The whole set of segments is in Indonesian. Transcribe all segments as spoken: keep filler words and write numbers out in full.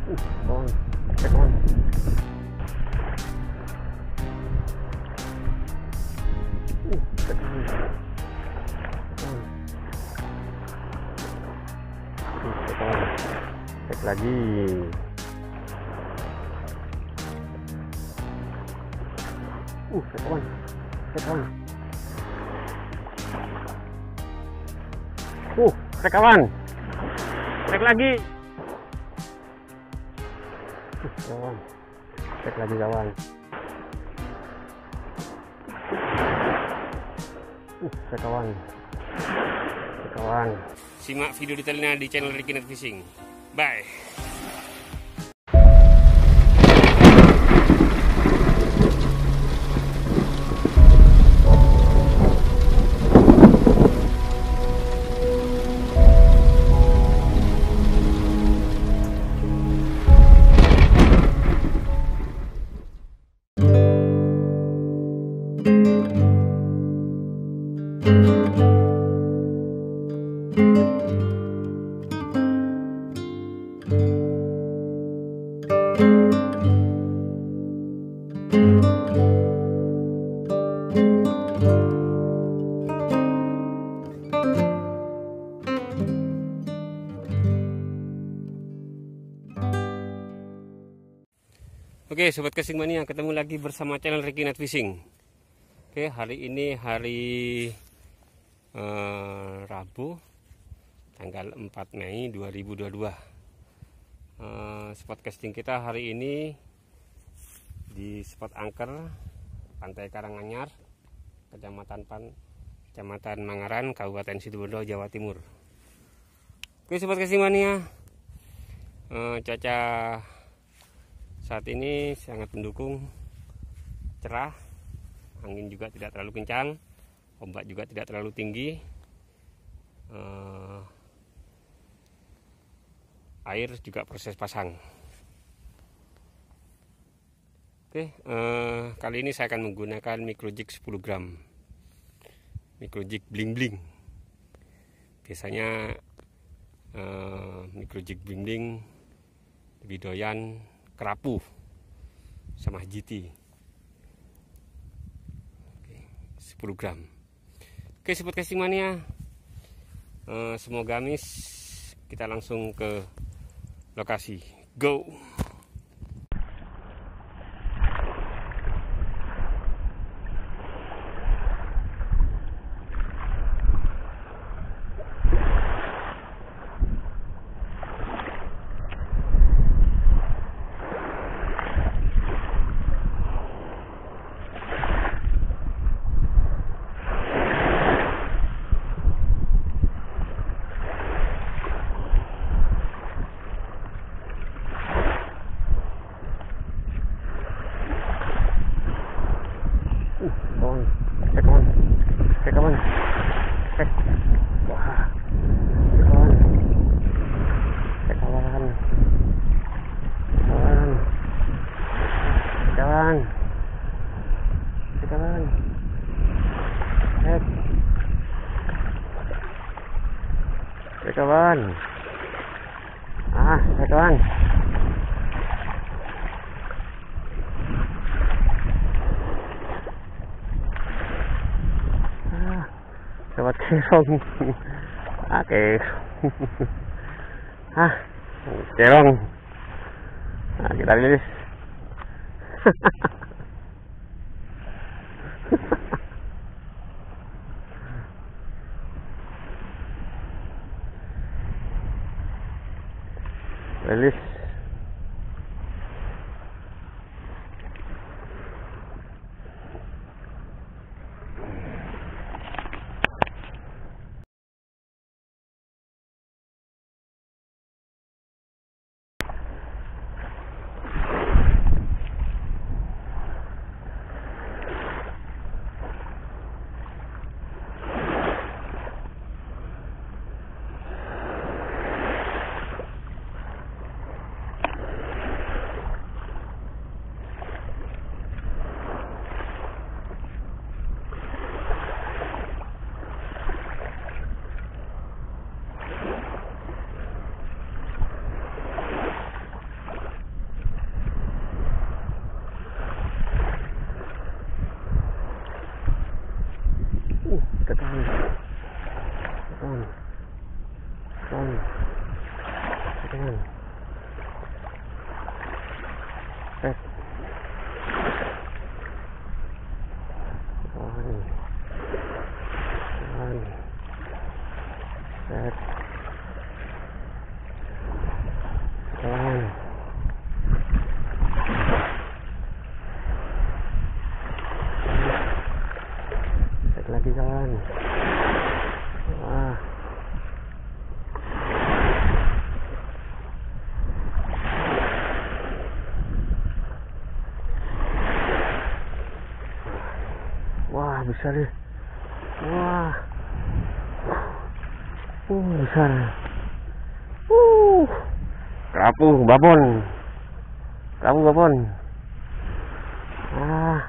Kawan, eh kawan. Uh, kawan. Kawan. Uh, kawan. Cek lagi. Uh, kawan. Eh kawan. Uh, kawan. Cek lagi. Uh, kawan. Cek lagi kawan. Uh, kawan. Kawan. Simak video detailnya di channel Ricky Net Fishing. Bye. Oke sobat casing mania, ketemu lagi bersama channel Ricky Net Fishing. Oke, hari ini hari eh, Rabu tanggal empat Mei dua ribu dua puluh dua. eh, Spot casting kita hari ini di spot angker Pantai Karanganyar, Kecamatan Pan Kecamatan Mangaran, Kabupaten Situbondo, Jawa Timur. Oke sobat casing mania, eh, cuaca saat ini sangat mendukung, cerah, angin juga tidak terlalu kencang, ombak juga tidak terlalu tinggi, uh, air juga proses pasang. Oke, uh, kali ini saya akan menggunakan microjig sepuluh gram, microjig bling bling. Biasanya uh, microjig bling bling lebih doyan kerapu sama G T. Oke, sepuluh gram. Oke sobat casing mania, eh, semoga miss. Kita langsung ke lokasi. Go. Kawan, ah kawan, ah, sobat cerong, oke, ah cerong, nah, kita lihat. Rilis. kawan. Kawan. Eh. Kawan. Kawan. Set. Kawan. Set lagi kawan. Wah. Wah, besar ya. Wah. Uh, besar. Uh. Kerapu babon. Kerapu babon. Ah.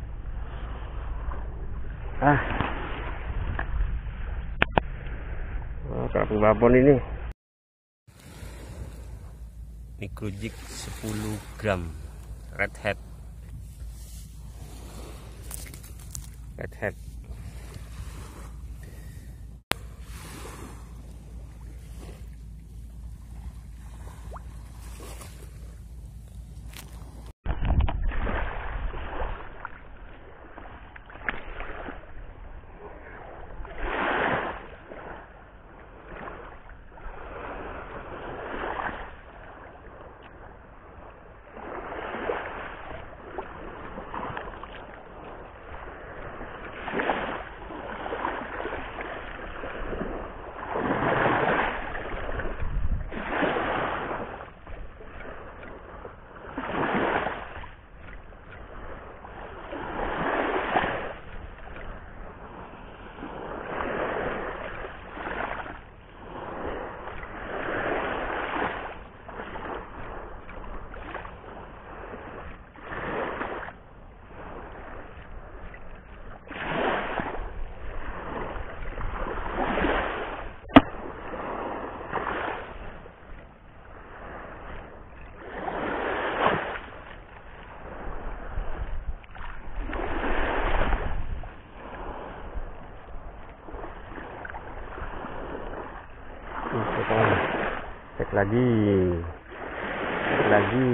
Ah. Oh, kerapu babon ini. Microjig sepuluh gram. Red head. Red head. Cek lagi, cek lagi.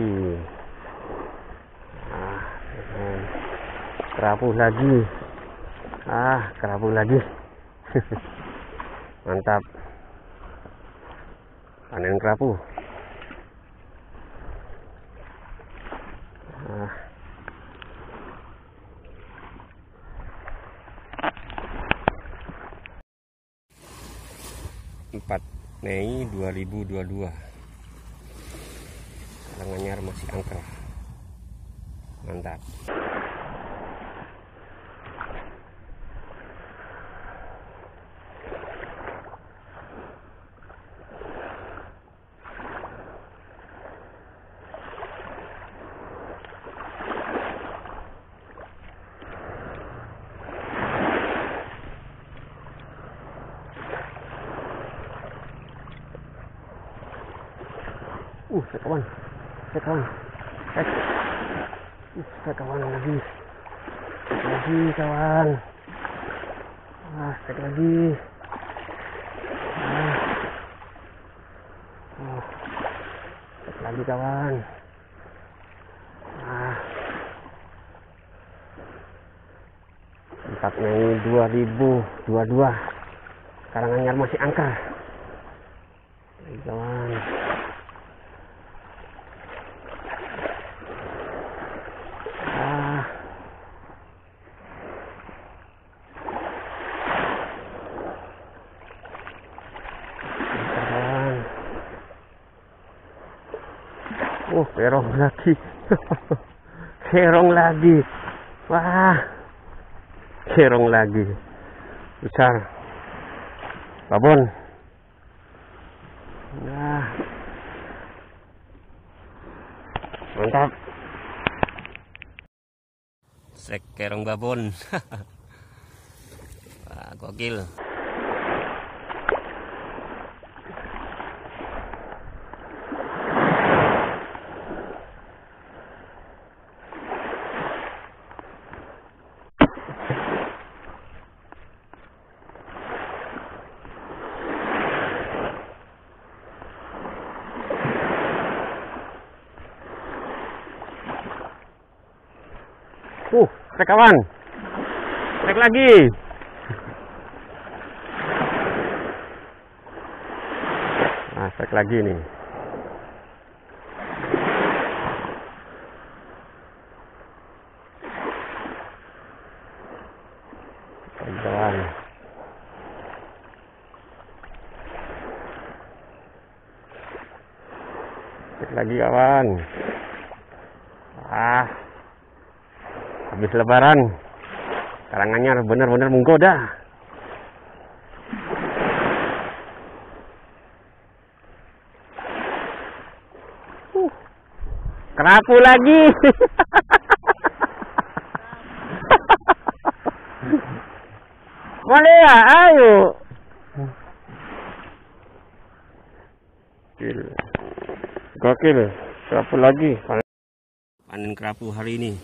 Ah, kerapu lagi. Ah, kerapu lagi. Mantap. Panen kerapu. Ah. empat Mei dua ribu dua puluh dua. Karanganyar masih angker. Mantap. Uh, saya kawan, saya kawan, eh, uh, saya kawan lagi, saya lagi kawan, ah, saya lagi, ah, oh, saya lagi kawan, ah, empat Mei dua ribu dua puluh dua, Karanganyar masih angker, lagi kawan. Oh, kerong lagi. Kerong lagi. Wah. Kerong lagi. Besar. Babon. Nah. Mantap. Sek kerong babon. Wah, gokil. Trek kawan. Trek lagi. Nah, trek lagi nih. Kawan. Trek lagi kawan. Ah. Habis lebaran. Karanganyar benar-benar menggoda. Uh, kerapu lagi. Boleh ya, ayo. Gokil. Gokil, kerapu lagi. Panen kerapu hari ini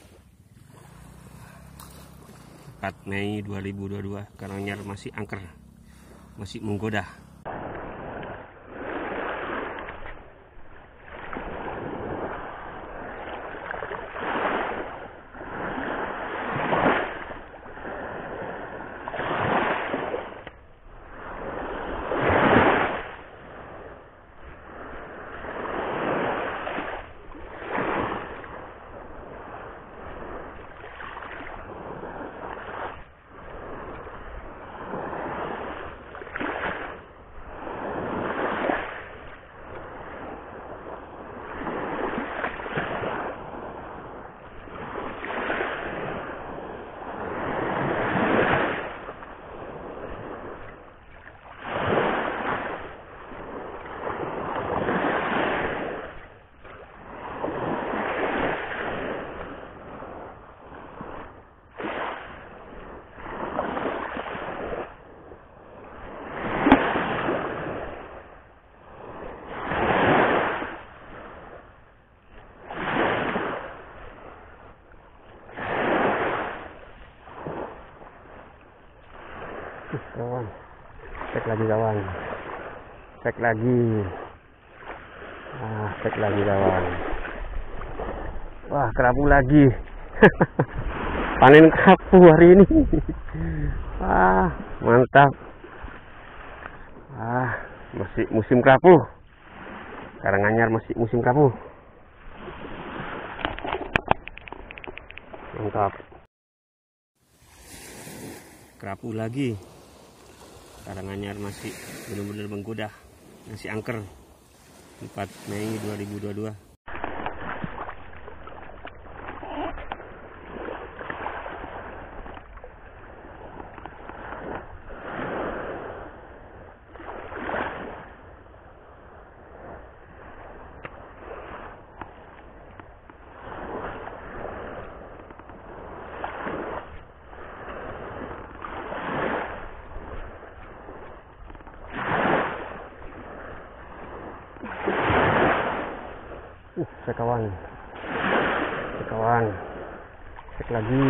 empat Mei dua ribu dua puluh dua. Karanganyar masih angker, masih menggoda. Kawan, cek lagi kawan, cek lagi, ah cek lagi kawan. Wah, kerapu lagi. Panen kerapu hari ini. Ah, mantap. Ah, masih musim kerapu. Karanganyar masih musim kerapu. Mantap. Kerapu lagi. Karanganyar masih benar-benar menggoda, masih angker. empat Mei dua ribu dua puluh dua. Uh, cek kawan, cek kawan, cek lagi,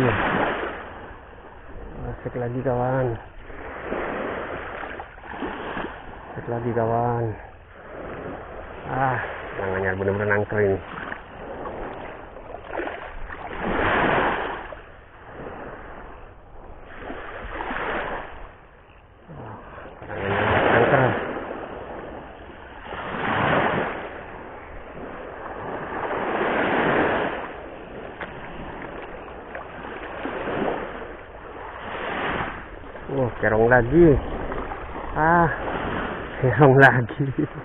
uh, cek lagi kawan, cek lagi kawan. Ah, Karanganyar benar-benar nangker ini. Karanganyar nangker. Oh, kerong lagi. Ah, kerong lagi.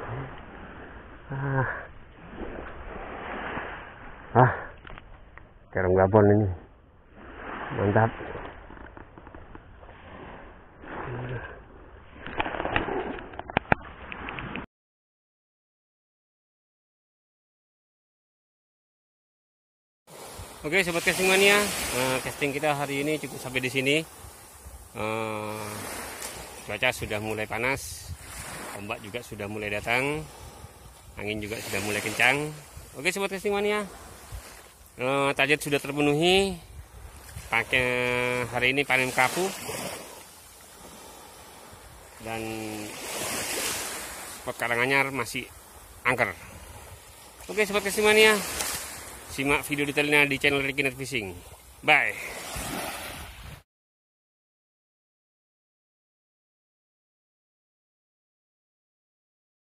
Ah, ah, kerong Gabon ini. Mantap. Oke, sobat casting mania, uh, casting kita hari ini cukup sampai di sini. Uh, cuaca sudah mulai panas, ombak juga sudah mulai datang, angin juga sudah mulai kencang. Oke, sobat casting mania, uh, target sudah terpenuhi. Pakai hari ini panen kerapu dan spot Karanganyar masih angker. Oke, sobat casting mania, simak video detailnya di channel Ricky Net Fishing. Bye.